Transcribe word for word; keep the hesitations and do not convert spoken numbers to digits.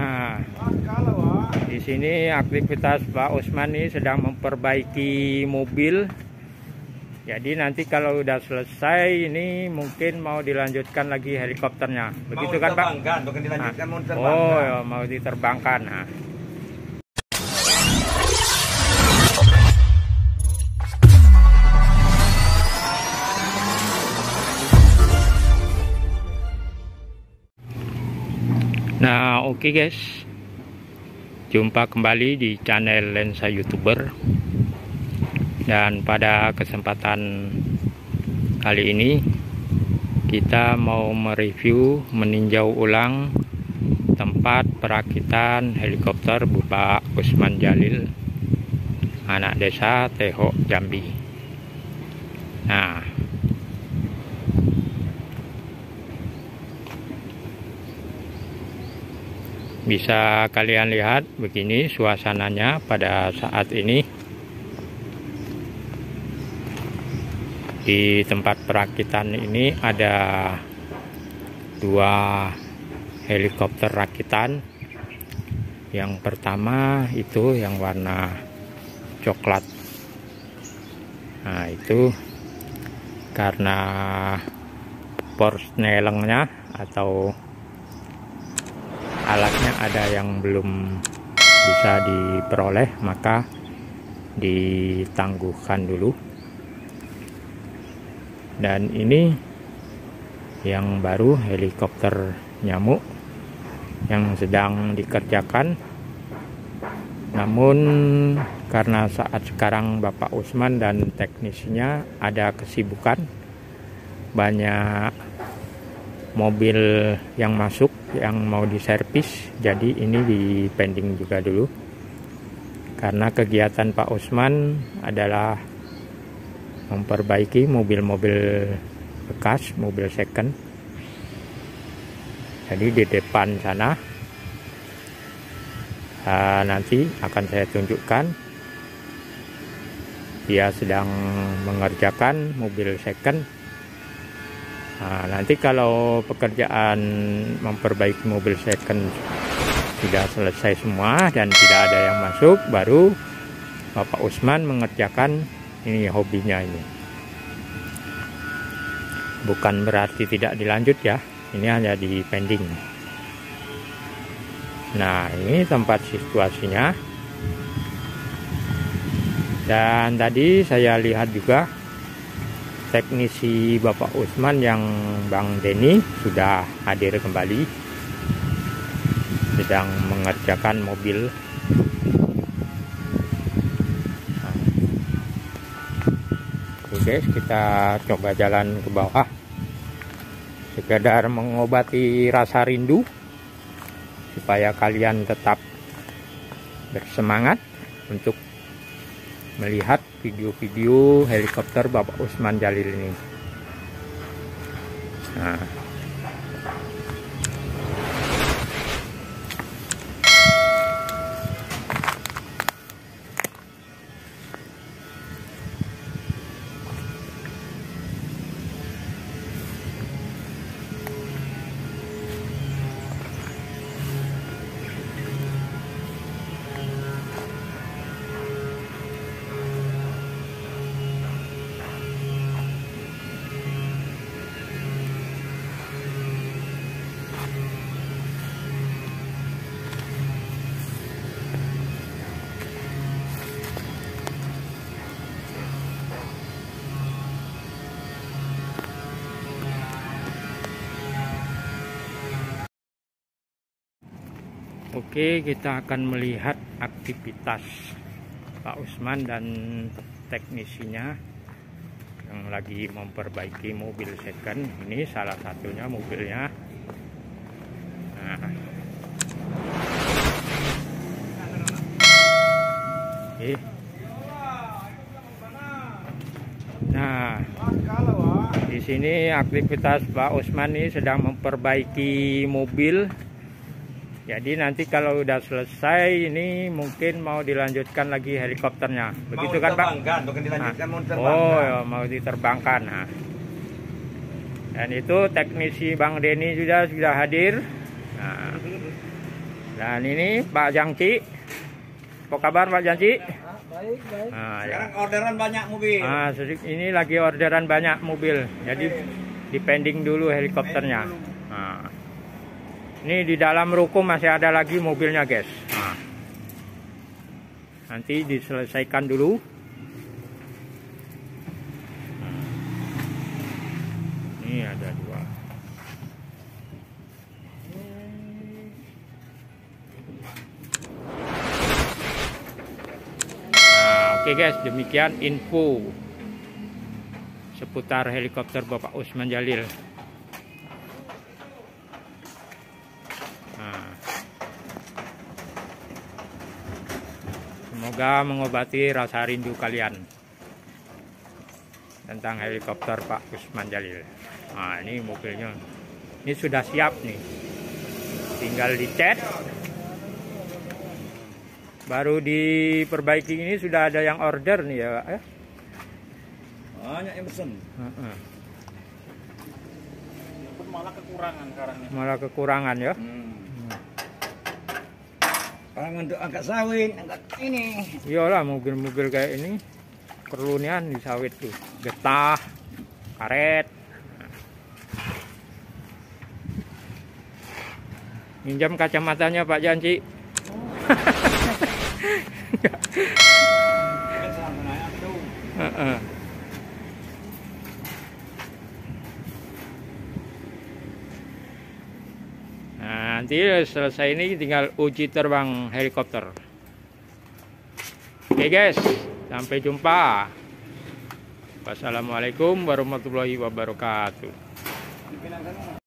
Nah, di sini aktivitas Pak Usman ini sedang memperbaiki mobil. Jadi nanti kalau udah selesai ini mungkin mau dilanjutkan lagi helikopternya. Begitu kan Pak? Bukan dilanjutkan, nah. mau diterbangkan. Oh ya, mau diterbangkan. Nah. Nah, oke okay guys, jumpa kembali di channel Lensa YouTuber. Dan pada kesempatan kali ini kita mau mereview, meninjau ulang tempat perakitan helikopter Bapak Usman Jalil, anak desa Teho, Jambi. Nah, bisa kalian lihat begini suasananya pada saat ini di tempat perakitan ini. Ada dua helikopter rakitan. Yang pertama itu yang warna coklat. Nah, itu karena porsnelengnya atau alatnya ada yang belum bisa diperoleh, maka ditangguhkan dulu. Dan ini yang baru, helikopter nyamuk yang sedang dikerjakan. Namun karena saat sekarang Bapak Usman dan teknisinya ada kesibukan, banyak mobil yang masuk yang mau diservis, jadi ini di pending juga dulu karena kegiatan Pak Usman adalah memperbaiki mobil-mobil bekas, mobil second. Jadi di depan sana uh, nanti akan saya tunjukkan dia sedang mengerjakan mobil second. Nah, nanti kalau pekerjaan memperbaiki mobil second sudah selesai semua dan tidak ada yang masuk, baru Bapak Usman mengerjakan ini hobinya ini. Bukan berarti tidak dilanjut ya, ini hanya di pending. Nah, ini tempat situasinya. Dan tadi saya lihat juga teknisi Bapak Usman yang Bang Denny sudah hadir kembali, sedang mengerjakan mobil. Nah, oke guys, kita coba jalan ke bawah sekedar mengobati rasa rindu supaya kalian tetap bersemangat untuk melihat video-video helikopter Bapak Usman Jalil ini. Nah, oke, kita akan melihat aktivitas Pak Usman dan teknisinya yang lagi memperbaiki mobil second. Ini salah satunya mobilnya. Nah, oke. Nah, di sini aktivitas Pak Usman ini sedang memperbaiki mobil. Jadi nanti kalau udah selesai ini mungkin mau dilanjutkan lagi helikopternya. Begitu kan Pak? Bukan dilanjutkan, mau diterbangkan. Oh ya, mau diterbangkan. Nah. Dan itu teknisi Bang Denny juga sudah hadir. Nah, Dan ini Pak Jangci. Apa kabar Pak Jangci? Baik, baik. Nah, ya. Sekarang orderan banyak mobil. Nah, ini lagi orderan banyak mobil. Jadi dipending dulu helikopternya. Nah. Ini di dalam ruko masih ada lagi mobilnya, guys. Nah. Nanti diselesaikan dulu. Nah. Ini ada dua. Oke guys, demikian info seputar helikopter Bapak Usman Jalil. Nah, semoga mengobati rasa rindu kalian tentang helikopter Pak Usman Jalil. Nah, ini mobilnya, ini sudah siap nih, tinggal dicat. Baru diperbaiki ini sudah ada yang order nih ya Pak ya. Banyak yang pesen. Uh-uh. Malah kekurangan karangnya. Malah kekurangan ya. Hmm. Orang untuk angkat sawit, angkat ini. Iyalah mobil-mobil kayak ini perlu nian di sawit tuh. Getah, karet. Minjam kacamatanya Pak Janji. Uh-uh. Nah, nanti selesai ini tinggal uji terbang helikopter. Oke guys, sampai jumpa. Wassalamualaikum warahmatullahi wabarakatuh.